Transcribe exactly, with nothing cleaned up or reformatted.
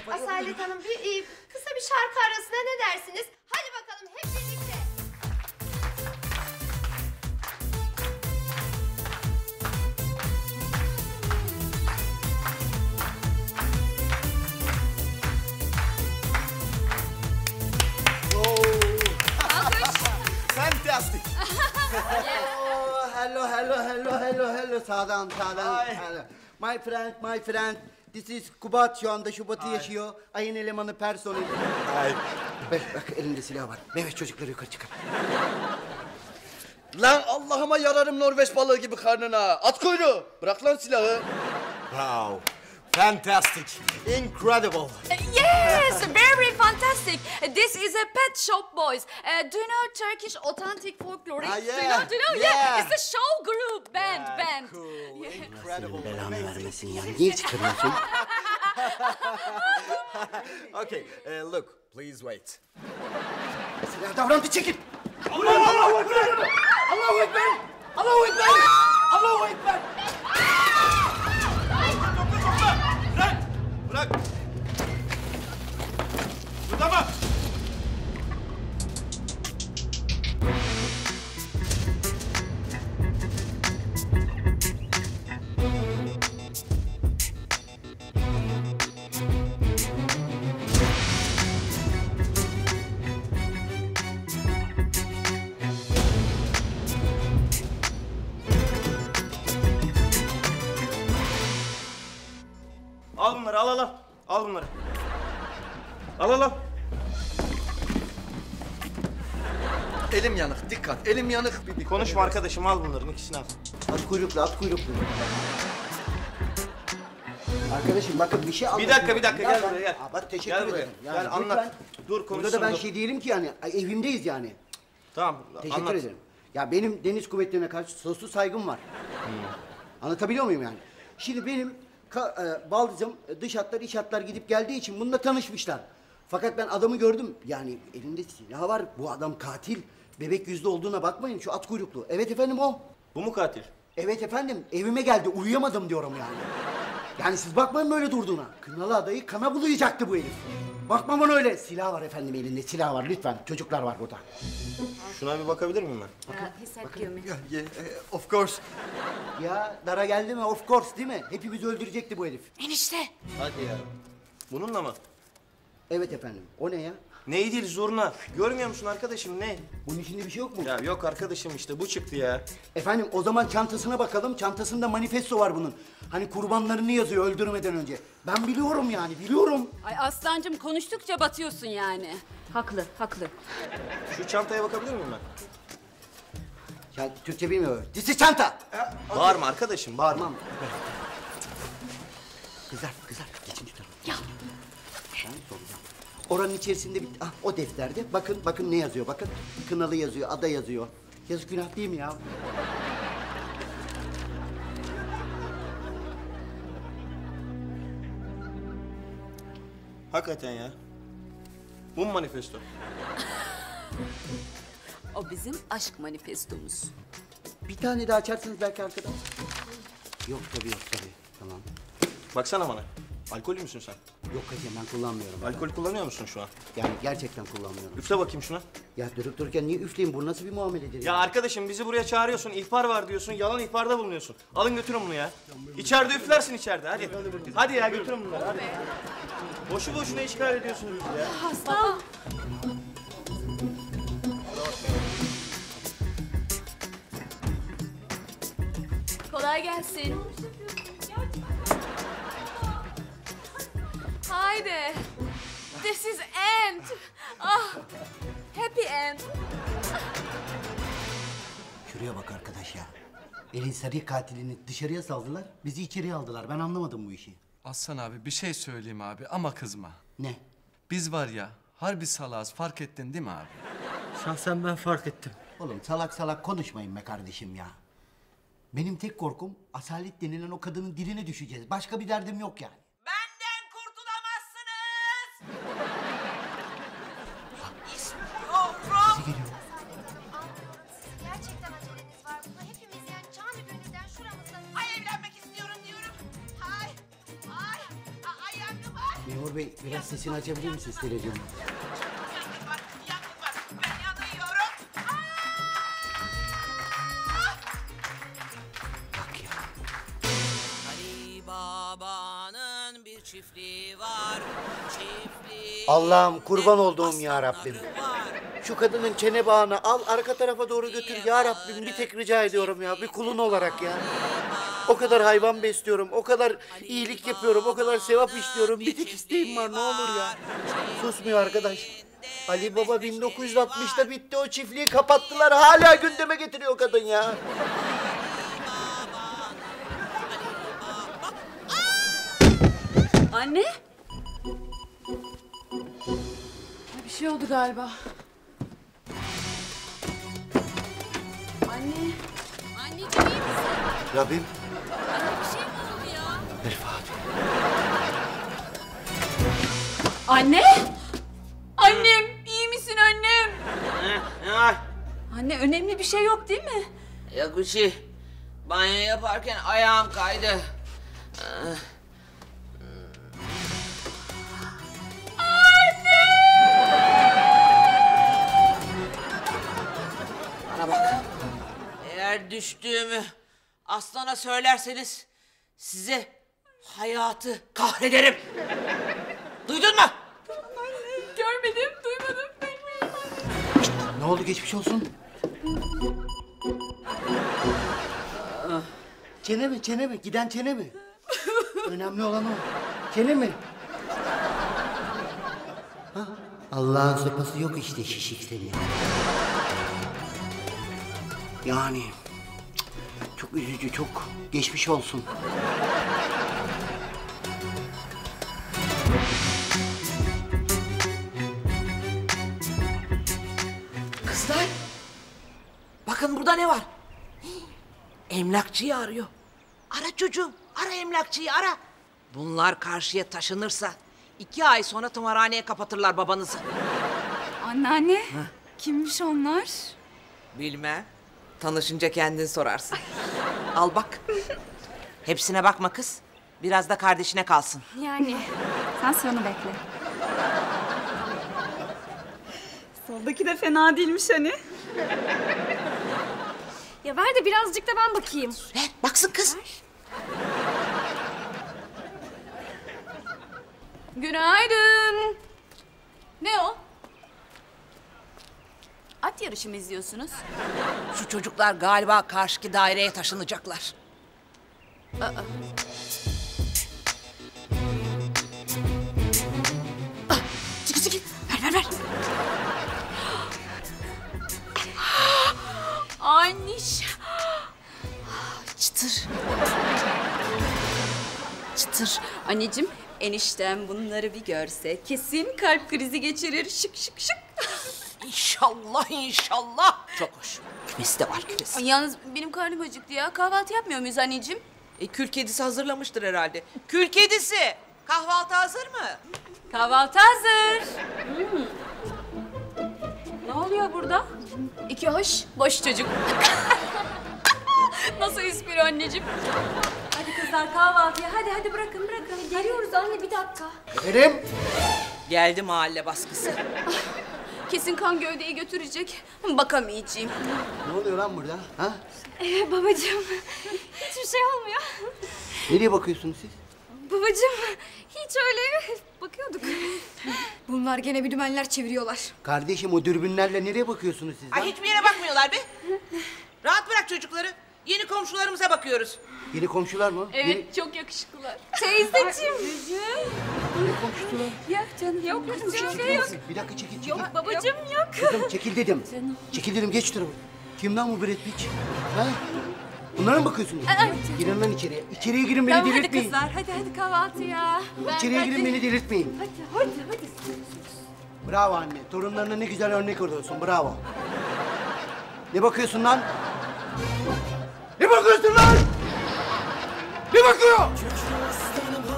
Asalet Hanım bir e, kısa bir şarkı arasına ne dersiniz? Hadi bakalım hep birlikte. Fantastic. Oh, hello, hello, hello, hello, hello. Sağdan, sağdan. Hello. My friend, my friend. This is Kubat, şu anda Şubat'ı yaşıyor. Ayın elemanı personel. Ay. Bak, bak elinde silah var. Mehmet çocukları yukarı çıkar. Lan Allah'ıma yararım Norveç balığı gibi karnına. At kuyruğu. Bırak lan silahı. Wow. Fantastic. Incredible. Yes, very fantastic. This is a pet shop, boys. Uh, do you know Turkish authentic folklore? Ah, Do you yeah, know? Do you know? yeah. It's a show group, band, Yeah, band. Cool. Senin Incredible. belanı vermesin ya. Niye çıkarıyorsun? Okay, uh, look, please wait. Silah davrandı, çekil. Allahu Ekber! Allahu Ekber! Allahu Ekber! Allahu Ekber! Bırak! Bırak! Burada mı? Al bunları, al al al. Al bunları. Al al al. Elim yanık, dikkat. Elim yanık. Bir, bir konuşma arkadaşım, al bunların ikisini al. At kuyruklu, at kuyruklu. Arkadaşım bakın bir şey Bir anlatayım. dakika, bir dakika, gel buraya gel. Aa, bak teşekkür Gel buraya, ederim. Yani gel lütfen, anlat. Dur konuşsun. Burada da ben dur. şey diyelim ki yani ay, evimdeyiz yani. Tamam, Teşekkür anlat. ederim. Ya benim deniz kuvvetlerine karşı sonsuz saygım var. Anlatabiliyor muyum yani? Şimdi benim ka- e, baldızım e, dış hatlar iç hatlar gidip geldiği için bununla tanışmışlar. Fakat ben adamı gördüm. Yani elinde silah var. Bu adam katil. Bebek yüzlü olduğuna bakmayın. Şu at kuyruklu. Evet efendim o. Bu mu katil? Evet efendim. Evime geldi. Uyuyamadım diyorum yani. Yani siz bakmayın böyle durduğuna. Kınalı adayı kana bulayacaktı bu herif. Bakmamın öyle. Silah var efendim elinde. Silah var lütfen. Çocuklar var burada. Şuna bir bakabilir miyim ben? Uh, he said kill me. Yeah, of course. Ya dara geldi mi? Of course değil mi? Hepimizi öldürecekti bu herif. Enişte. Hadi ya. Bununla mı? Evet efendim. O ne ya? Ne değil zurna. Görmüyor musun arkadaşım ne? Bunun içinde bir şey yok mu? Ya yok arkadaşım işte bu çıktı ya. Efendim o zaman çantasına bakalım. Çantasında manifesto var bunun. Hani kurbanlarını yazıyor öldürmeden önce. Ben biliyorum yani biliyorum. Ay aslancığım konuştukça batıyorsun yani. Haklı, haklı. Şu çantaya bakabilir miyim ben? Ya Türkçe bilmiyor. Disi çanta. Bağırma arkadaşım bağırma. Tamam. Kızlar kızlar geçin şu tarafa. Ya. Ben soracağım. Oranın içerisinde bir... Ah o defterde. Bakın bakın ne yazıyor bakın. Kınalı yazıyor, ada yazıyor. Yazık günah değil mi ya? Hakikaten ya. Bu mu manifesto? O bizim aşk manifestomuz. Bir tane daha açarsınız belki arkadan. Yok tabii yok tabii. Tamam. Baksana bana. Alkollü müsün sen? Yok hacım ben kullanmıyorum. Alkol kullanıyor musun şu an? Yani gerçekten kullanmıyorum. Üfle bakayım şuna. Ya durup dururken niye üfleyeyim? Bu nasıl bir muameledir Ya arkadaşım bizi buraya çağırıyorsun, ihbar var diyorsun, yalan ihbarda bulunuyorsun. Alın götürün bunu ya. İçeride üflersin içeride, hadi. Hadi ya götürün bunları, hadi. Boşu boşuna işgal ediyorsunuz bizi ya. Hasta. Kolay gelsin. Haydi. This is end. Ah, happy end. Şuraya bak arkadaş ya. Elin sarı katilini dışarıya saldılar. Bizi içeriye aldılar. Ben anlamadım bu işi. Aslan abi bir şey söyleyeyim abi ama kızma. Ne? Biz var ya harbi salağız fark ettin değil mi abi? Şahsen ben fark ettim. Oğlum salak salak konuşmayın be kardeşim ya. Benim tek korkum Asalet denilen o kadının diline düşeceğiz. Başka bir derdim yok yani. Benden kurtulamazsınız. Sesi geliyor. Gerçekten aceleniz var. Bunu hepimiz yani canı gönülden şuramızda... Ay evlenmek istiyorum diyorum. Ay, ay, ay ayağım var. Memur Memur bey biraz sesini açabilir misiniz televizyonu? Bak, yangın var. Ben yanıyorum. Bak ya. Ali Baba'nın bir çiftliği var. Çiftliği. Allah'ım kurban olduğum ya Rabbim. var. Şu kadının çene bağını al arka tarafa doğru götür ya Rabbim. Bir tek rica ediyorum ya bir kulun olarak ya. O kadar hayvan besliyorum, o kadar iyilik yapıyorum, o kadar sevap işliyorum. Bir tek isteğim var ne olur ya. Susmuyor arkadaş. Ali Baba bin dokuz yüz altmışta bitti o çiftliği kapattılar. Hala gündeme getiriyor kadın ya. Anne? Bir şey oldu galiba. Anne. Anneciğim iyi misin? Rabbim. Bir şey mi oldu ya? Rıfat. Anne? Annem iyi misin annem? Ne var? Anne önemli bir şey yok değil mi? Yok bir şey. Banyo yaparken ayağım kaydı. Bana bak. Eğer düştüğümü aslana söylerseniz size hayatı kahrederim. Duydun mu? Görmedim, duymadım. Ne oldu geçmiş olsun? Çene mi çene mi? Giden çene mi? Önemli olan o. Çene mi? Ha? Allah'ın sopası yok işte şişik seni. Yani çok üzücü, çok geçmiş olsun. Kızlar. Bakın burada ne var? Emlakçıyı arıyor. Ara çocuğum. Ara emlakçıyı ara. Bunlar karşıya taşınırsa iki ay sonra tımarhaneye kapatırlar babanızı. Anneanne, kimmiş onlar? Bilmem. Tanışınca kendin sorarsın. Al bak. Hepsine bakma kız. Biraz da kardeşine kalsın. Yani sen sıranı bekle. Soldaki de fena değilmiş hani. Ya ver de birazcık da ben bakayım. Ver, baksın kız. Günaydın. Ne o? At yarışı mı izliyorsunuz? Şu çocuklar galiba karşıki daireye taşınacaklar. Aa. Çekil çekil. Ver ver ver. Anniş. Çıtır. Çıtır. Anneciğim, eniştem bunları bir görse kesin kalp krizi geçirir. Şık şık şık. İnşallah inşallah. Çok hoş. Kümesi de var kümesi. Ay, yalnız benim karnım acıktı ya. Kahvaltı yapmıyor muyuz anneciğim? E, kül kedisi hazırlamıştır herhalde. Kül kedisi. Kahvaltı hazır mı? Kahvaltı hazır. Hmm. Ne oluyor burada? İki hoş, boş çocuk. Nasıl espri anneciğim? Hadi kızlar kahvaltıya. Hadi hadi bırakın bırakın. Geliyoruz anne bir dakika. Efendim? Geldi mahalle baskısı. Kesin kan gövdeyi götürecek. Bakamayacağım. Ne oluyor lan burada? Ha? Ee, babacığım hiçbir şey olmuyor. Nereye bakıyorsunuz siz? Babacığım hiç öyle bakıyorduk. Bunlar gene bir dümenler çeviriyorlar. Kardeşim o dürbünlerle nereye bakıyorsunuz siz Ay lan? hiçbir yere bakmıyorlar be. Rahat bırak çocukları. Yeni komşularımıza bakıyoruz. Yeni komşular mı? Yeni, Evet çok yakışıklılar. Teyzeciğim. yeni komşular. Yok canım yok canım. Şey yok. Bir dakika çekil çekil. Yok babacığım yok. Kızım çekil dedim. Çekil dedim geç şu tarafa. Kim lan bu Brad Pitt? Ha? Bunlara mı bakıyorsunuz? Girin lan içeriye. İçeriye girin beni Tamam hadi delirtmeyin. kızlar hadi hadi kahvaltıya. İçeriye girin beni delirtmeyin. Hadi hadi hadi. Bravo anne. Torunlarına ne güzel örnek oluyorsun. Bravo. Ne bakıyorsun lan? Ne bakıyorsun lan? Ne bakıyor?